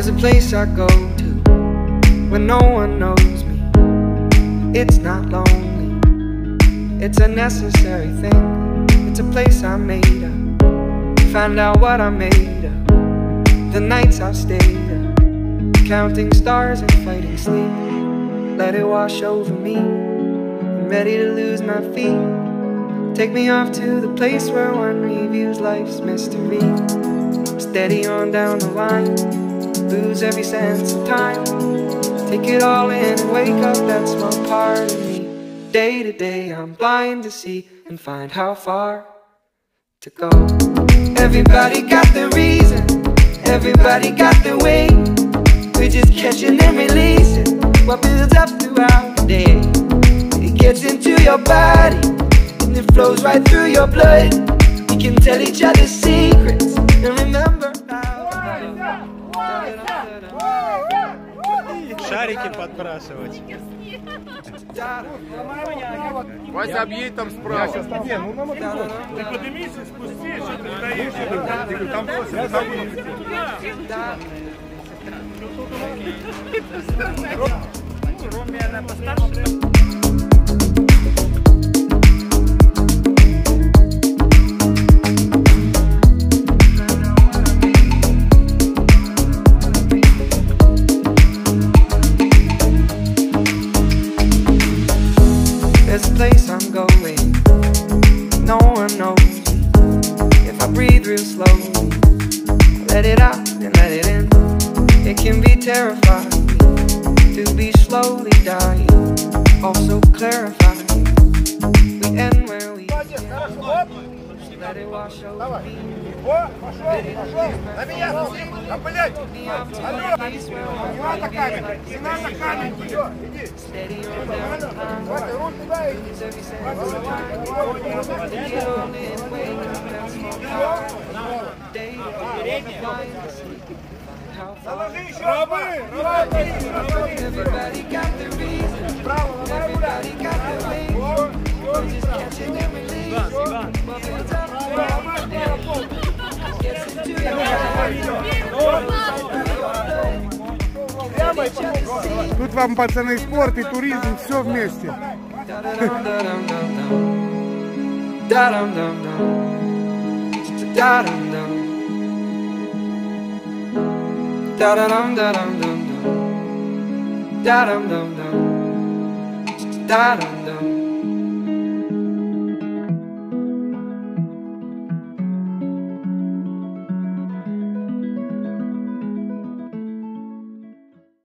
There's a place I go to when no one knows me. It's not lonely, it's a necessary thing. It's a place I made up, find out what I made of. The nights I've stayed up, counting stars and fighting sleep. Let it wash over me, I'm ready to lose my feet. Take me off to the place where one reviews life's mystery. Steady on down the line, lose every sense of time. Take it all in and wake up that small part of me. Day to day I'm blind to see and find how far to go. Everybody got their reason, everybody got their way. We're just catching and releasing what builds up throughout the day. It gets into your body and it flows right through your blood. We can tell each other secrets and remember шарики подбрасывать. Вася, объедь там справа. Не, ну на мотоцикл. Ты поднимись и спустись, что ты стоишь. Там просто, там Роме она постарше. There's a place I'm going, no one knows me. If I breathe real slowly, let it out and let it in. It can be terrifying to be slowly dying, also clarifying. We end where we begin. Let it wash over me. О, пошел, пошел. На меня смотри, опылять. Алло, не надо камень, не надо камень. Все, иди. Вася, руль туда иди. Заложи еще. Рабы, Браво, давай гулять. Тут вам, пацаны, спорт и туризм, все вместе. Da-dum-dum.